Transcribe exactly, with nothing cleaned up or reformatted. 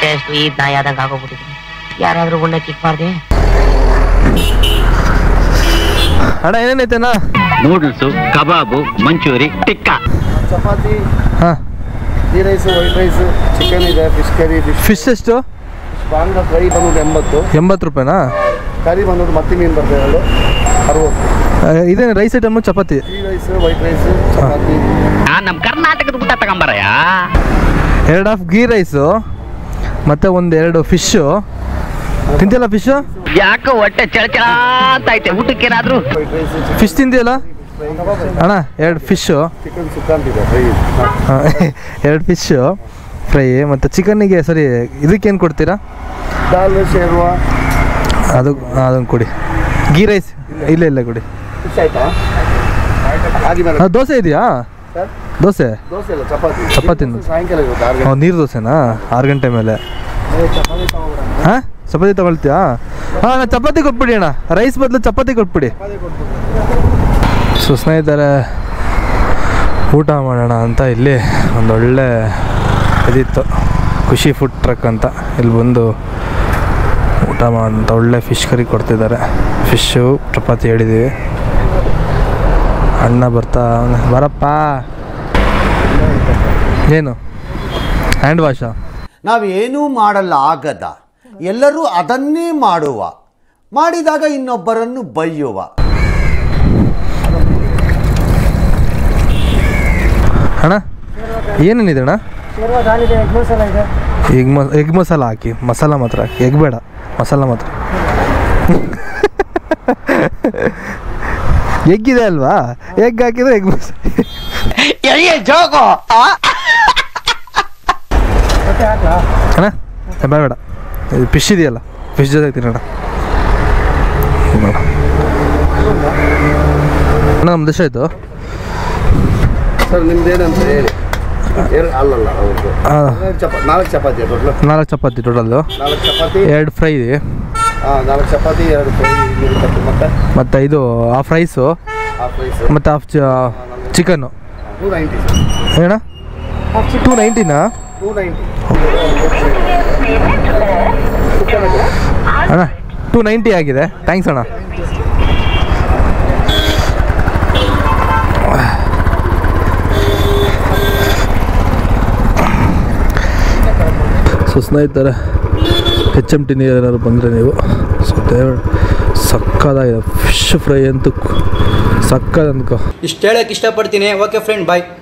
ಹೊಟ್ಟೆ ಅಷ್ಟು ಈದ್ ನಾಯಿ ಆದಂಗೆ ಆಗೋಗ್ಬಿಟ್ಟಿದ್ದೀನಿ. ಯಾರಾದ್ರೂ ಉಣ್ಣೆ ಕಿಕ್ಬಾರ್ದೆ? ಅಣ್ಣ ಏನೇನೈತೆನಾ? ನೂಡಲ್ಸು, ಕಬಾಬು, ಮಂಚೂರಿ, ಟಿಕ್ಕಾ, ಚಪಾತಿ, ಹಾಂ, ghee rice, white rice, chicken ಇದೆ, ಫಿಶ್ ಕರಿ, ಫಿಶ್ ಎಷ್ಟು? ಬಾಂಗ್ಲಾ ಫ್ರೈ ಬಂದ್ಬಿಟ್ಟು ಎಂಬತ್ತು ಎಂಬತ್ತು ರೂಪಾಯಿನಾ? ಕರಿ ಬಂದ್ಬಿಟ್ಟು ಮತ್ತಿ ಮೀನು ಬರ್ತದೆ ಎರಡು ಅರವತ್ತು. ಇದೇನು rice item chapati? Ghee rice, white rice, chapati. ನಮ್ಮ ಕರ್ನಾಟಕದ ಊಟ ತಗೊಂಬರಯ್ಯ. ಎರಡು ಹಾಫ್ ಗೀ ರೈಸು ಮತ್ತು ಒಂದು ಎರಡು ಫಿಶ್ಶು. ತಿಂತಿಯಲ್ಲ ಫಿಶ್ಶು? ಯಾಕೋ ಹೊಟ್ಟೆ ಚಳಚಳ ಅಂತ ಐತೆ. ಊಟಕ್ಕೇನಾದ್ರು ವೈಟ್ ರೈಸು, ಫಿಶ್ ತಿಂದಿಯಲ್ಲ ಅಣ್ಣ? ಎರಡು ಫಿಶ್ಶು, ಚಿಕನ್ ಸುಕ್ಕಂತಿದೆ ಫ್ರೈ. ಎರಡು ಫಿಶ್ಶು ಫ್ರೈ ಮತ್ತು ಚಿಕನ್ನಿಗೆ ಸರಿ ಇದಕ್ಕೇನು ಕೊಡ್ತೀರಾ? ದಾಲ್ ಶೇರ್ವಾ ಅದು ಅದನ್ನು ಕೊಡಿ. ಗೀ ರೈಸ್ ಇಲ್ಲ ಇಲ್ಲ ಕೊಡಿ. ಫಿಶ್ ಆಯ್ತಾ? ಆಗಿದ್ಮೇಲೆ ಹಾಂ, ದೋಸೆ ಇದೆಯಾ? ಸರ್ ದೋಸೆ ದೋಸೆ ಇಲ್ಲ, ಚಪಾತಿ. ಚಪಾತಿ ಸಾಯಂಕಾಲ ಇರುತ್ತೆ ಆರು ಹಾಂ, ನೀರು ದೋಸೆನಾ? ಆರು ಗಂಟೆ ಮೇಲೆ. ಹಾಂ, ಚಪಾತಿ ತಗೊಳ್ತೀಯಾ? ಹಾಂ, ನಾ ಚಪಾತಿ ಕೊಟ್ಬಿಡಿ ಅಣ್ಣ. ರೈಸ್ ಬದಲು ಚಪಾತಿ ಕೊಟ್ಬಿಡಿ. ಸೊ ಸ್ನೇಹಿತರೆ, ಊಟ ಮಾಡೋಣ ಅಂತ ಇಲ್ಲಿ ಒಂದೊಳ್ಳೆ ಇದಿತ್ತು, ಖುಷಿ ಫುಡ್ ಟ್ರಕ್ ಅಂತ. ಇಲ್ಲಿ ಬಂದು ಊಟ ಮಾಡೋಂಥ ಒಳ್ಳೆ ಫಿಶ್ ಕರಿ ಕೊಡ್ತಿದ್ದಾರೆ. ಫಿಶ್ಶು ಚಪಾತಿ ಹೇಳಿದ್ದೀವಿ. ಅಣ್ಣ ಬರ್ತಾ ಬರಪ್ಪ. ಏನು ಹ್ಯಾಂಡ್ ವಾಶಾ? ನಾವೇನೂ ಮಾಡಲ್ಲ ಆಗದ, ಎಲ್ಲರೂ ಅದನ್ನೇ ಮಾಡುವ, ಮಾಡಿದಾಗ ಇನ್ನೊಬ್ಬರನ್ನು ಬೈಯುವ. ಅಣ್ಣ ಏನೇನಿದೆ ಅಣ್ಣ? ಎಗ್ ಮ ಎಗ್ ಮಸಾಲ ಹಾಕಿ, ಮಸಾಲ ಮಾತ್ರ ಹಾಕಿ, ಎಗ್ ಬೇಡ, ಮಸಾಲ ಮಾತ್ರ. ಎಗ್ ಇದೆ ಅಲ್ವಾ? ಎಗ್ ಹಾಕಿದ್ರೆ ಎಗ್ ಮಸಾಲ. ಅಣ್ಣ ಬೇಡ ಬೇಡ, ಇದು ಫಿಶ್ ಇದೆಯಲ್ಲ, ಫಿಶ್ ಜೊತೆ ತಿನ್ನೋಣ. ಅಣ್ಣ ನಮ್ದು ಎಷ್ಟು ಆಯಿತು ಸರ್? ನಿಮ್ದು ಏನಂತ ಹೇಳಿ. ಅಲ್ಲಲ್ಲ ಹೌದು, ನಾಲ್ಕು ಚಪಾತಿ ಟೋಟಲ್. ನಾಲ್ಕು ಚಪಾತಿ ಟೋಟಲ್ಲು. ನಾಲ್ಕು ಚಪಾತಿ, ಎರಡು ಫ್ರೈ, ಹಾಂ ನಾಲ್ಕು ಚಪಾತಿ, ಎರಡು ಫ್ರೈ, ಮತ್ತೆ ಮತ್ತು ಇದು ಹಾಫ್ ರೈಸು, ಹಾಫ್ ರೈಸ್, ಮತ್ತು ಹಾಫ್ ಚಿಕನ್ನು. ಟೂ ನೈಂಟಿ ಏನ? ಟೂ ನೈಂಟಿನಾ? ಟೂ ನೈಂಟಿ ಅಣ್ಣ ಟೂ ನೈಂಟಿ ಆಗಿದೆ. ಥ್ಯಾಂಕ್ಸ್ ಅಣ್ಣ. ಸೊ ಸ್ನೇಹಿತರೆ, ಹೆಚ್ ಎಮ್ ಟಿ ನೀರು ಏನಾದ್ರು ಬಂದರೆ ನೀವು ಸೊ ದೇವ ಸಕ್ಕದಾಗಿದೆ. ಫಿಶ್ ಫ್ರೈ ಅಂತೂ ಸಕ್ಕದ ಅಂದ್ಕೋ. ಇಷ್ಟು ಹೇಳಕ್ಕೆ ಇಷ್ಟಪಡ್ತೀನಿ. ಓಕೆ ಫ್ರೆಂಡ್, ಬಾಯ್.